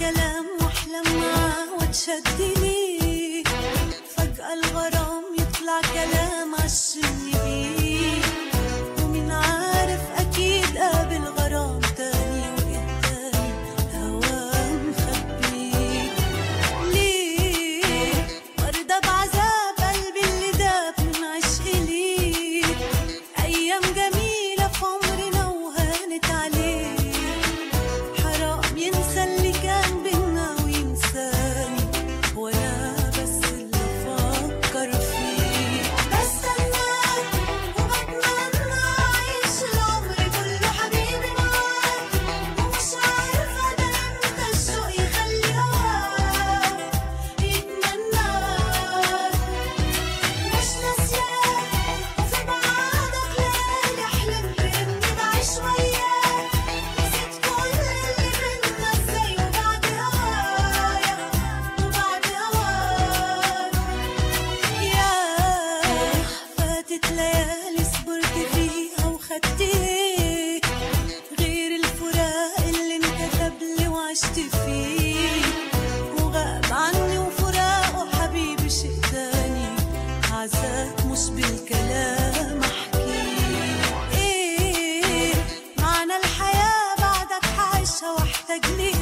كلام واحلم معاه واتشد ليه، فجأة الغرام يطلع كلام عالشم بيه، ومين عارف أكيد قابل غرام تاني وقدامي هواه مخبيه. ليه مرضى بعذاب قلبي اللي داب من عشق ليه، أيام جميلة في عمرنا وهانت عليه، حرام ينسى اللي كان بينا وينساني، وأنا بس اللي أفكر فيه. بستناك وبتمنى أعيش العمر كله حبيبي معاك، ومش عارفة ده إمتى الشوق يخلي هواك يتمناك، مش ناسياك وفي بعادك ليالي حلمت إني بعيش وياك، نسيت كل اللي بينا إزاي وبعد هوايا وبعد هواك. ياه فاتت ليالي صبرت فيها وخدت ايه غير الفراق اللي انكتب لي وعشت فيه، وغاب عني وفراقه حبيبي شيء تاني، عذاب مش بالكلام احكيه. ايه معنى الحياة بعدك حعيشها واحتاج ليه،